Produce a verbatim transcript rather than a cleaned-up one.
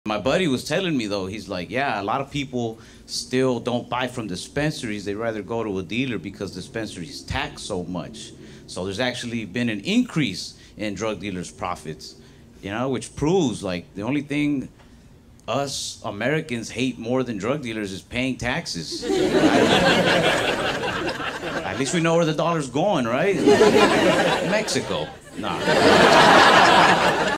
My buddy was telling me though, he's like, yeah, a lot of people still don't buy from dispensaries. They rather go to a dealer because dispensaries tax so much. So there's actually been an increase in drug dealers' profits, you know, which proves like the only thing us Americans hate more than drug dealers is paying taxes. At least we know where the dollar's going, right? Mexico. Nah.